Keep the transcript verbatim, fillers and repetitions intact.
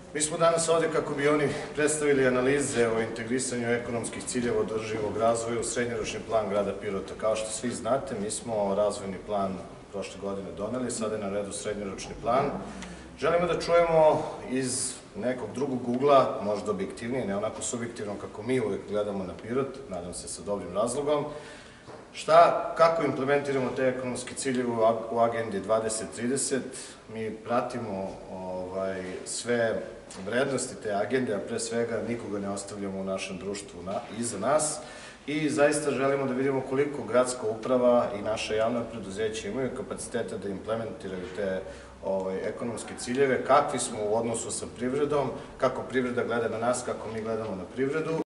Mi smo danas ovdje kako bi oni predstavili analize o integrisanju ekonomskih ciljeva održivog razvoja u srednjoročni plan grada Pirota. Kao što svi znate, mi smo razvojni plan prošle godine doneli, sada je na redu srednjoročni plan. Želimo da čujemo iz nekog drugog ugla, možda objektivnije, ne onako subjektivno kako mi uvijek gledamo na Pirot, nadam se sa dobrim razlogom, šta, kako implementiramo te ekonomske ciljeve u agendi dvadeset trideset, mi pratimo ovaj, sve vrednosti te agende, a pre svega nikoga ne ostavljamo u našem društvu na, iza nas i zaista želimo da vidimo koliko gradska uprava i naša javna preduzeća imaju kapaciteta da implementiraju te ovaj, ekonomske ciljeve, kakvi smo u odnosu sa privredom, kako privreda gleda na nas, kako mi gledamo na privredu.